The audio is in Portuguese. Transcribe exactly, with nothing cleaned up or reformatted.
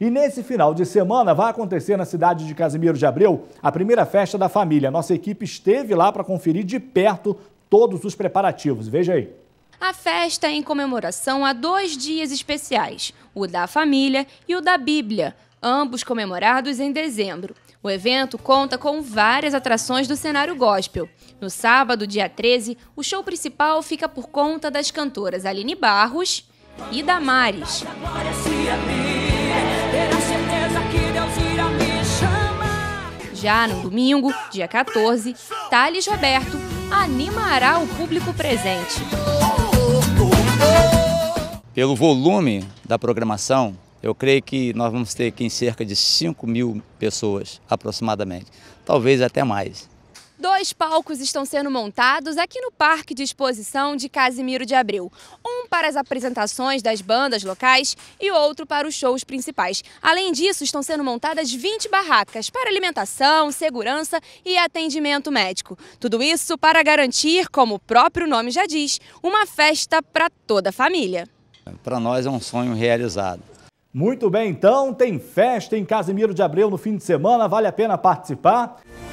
E nesse final de semana vai acontecer na cidade de Casimiro de Abreu a primeira festa da família. Nossa equipe esteve lá para conferir de perto todos os preparativos. Veja aí. A festa é em comemoração a dois dias especiais, o da família e o da Bíblia, ambos comemorados em dezembro. O evento conta com várias atrações do cenário gospel. No sábado, dia treze, o show principal fica por conta das cantoras Aline Barros e Damares. Já no domingo, dia quatorze, Thales Roberto animará o público presente. Pelo volume da programação, eu creio que nós vamos ter aqui em cerca de cinco mil pessoas, aproximadamente, talvez até mais. Dois palcos estão sendo montados aqui no Parque de Exposição de Casimiro de Abreu. Um para as apresentações das bandas locais e outro para os shows principais. Além disso, estão sendo montadas vinte barracas para alimentação, segurança e atendimento médico. Tudo isso para garantir, como o próprio nome já diz, uma festa para toda a família. Para nós é um sonho realizado. Muito bem, então, tem festa em Casimiro de Abreu no fim de semana, vale a pena participar?